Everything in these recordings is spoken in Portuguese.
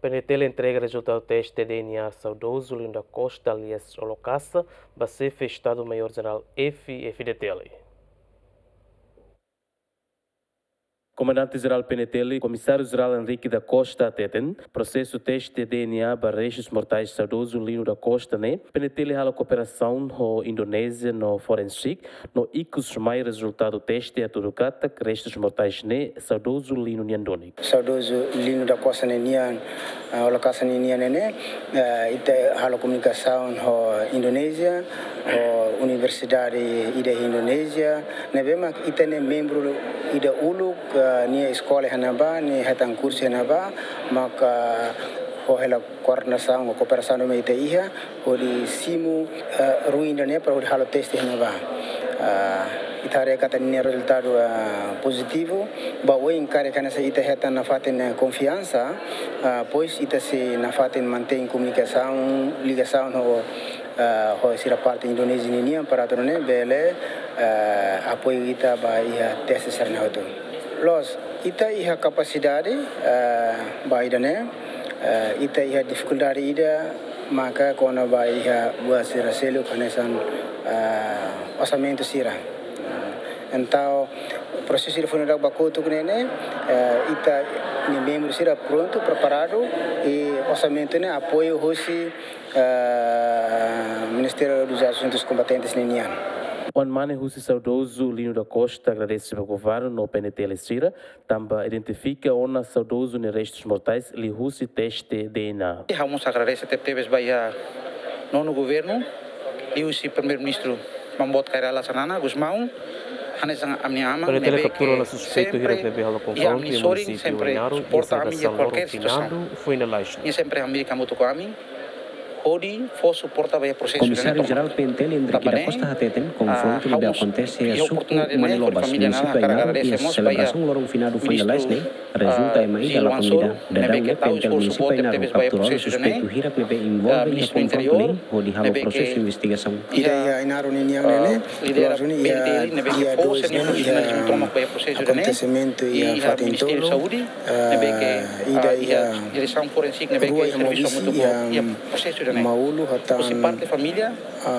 PNT entrega resultado do teste de DNA saudoso Linda Costa, alias Holocasta, Bacefe, Estado-Maior-General FDTL. Comandante-Geral PNT, Comissário-Geral Henrique da Costa Teten, processo teste de DNA para restos mortais saudoso Lino da Costa, né? PNT hala cooperação no Indonésia no Forensic, no icos mais resultado teste a tudo cata restos mortais né saudoso Lino Niandoni. Saudoso Lino da Costa Nian, Holocasta Nian né? Ita hala comunicação no Indonésia, no Universidade ida Indonésia, né? Bema ita né membro ida Uluk ni escola hanaba ni hatang kursi hanaba maka hela koordinação cooperação no meio iha odi simu ruína né para o halo teste hanaba itare kata ni resultado positivo ba o encare kana se ita heta na faten confiança pois ita se na faten mantém comunicação ligação no sira parte Indonésia ni para torne bele apoio ita ba ia teste serna hoto los ita iha capacidade baidane ita iha dificuldade ida maka kona ba iha buat sira selo kanesan orçamento sira então processo de funeral bacoto nene ita ni membro sira pronto preparado e orçamento né apoio hoje Ministério dos Assuntos Combatentes nenian. One mane husi saudoso Lino da Costa agradece ao governo no PNT Lestira, também identifica ona saudoso ne restos mortais li husi teste DNA. Vamos agradecer a TVs Bahia no governo e o primeiro-ministro Mambot Kairala Sanana Gusmão. PNT capturou o suspeito de receber o confronto e o município de Inaro e a seleção final foi na Laixo. E sempre a América muito com a mim. Comissário-Geral PNT Henrique da Costa Hateten confronto que acontece a suco Manilobas, município Ainaro e a celebração lorong finado foi na Laisne, resulta em mais da comunidade da Dame PNT município Ainaro capturou o suspeito Hira que envolve em confronto nem onde há o processo de investigação. Ida Ainaro ninha né, ia dois acontecimento ia fatentolo, ida direção forense né que serviço muito processo Maulu hatan parte família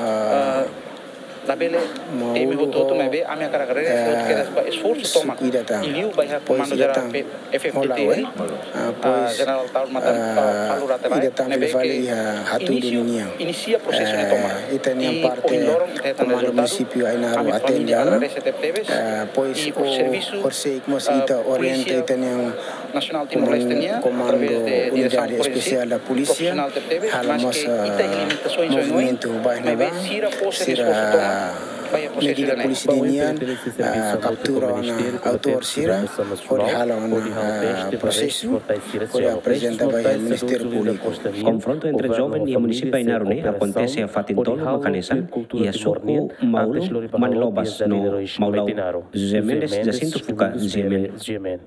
labele teme hoto me ve a minha carreira que esforço toma e liu vai a comando geral FFT general Taur Matan Alurata vai ne que inicia processo de toma e parte comando município Ainaro atende pois o serviço ita orienta itanian Nacional Timor-Leste comando unidade especial da polícia halamos movimento bairro sira medida polícia captura autor sira por halang processo por apresentar ao Ministério Público. Confronto entre jovem e o município Ainaro acontece a Fatintolo Macanesan e a suco Maulu Manilobas no Maulau José Mendes Jacinto Fuca Gemen.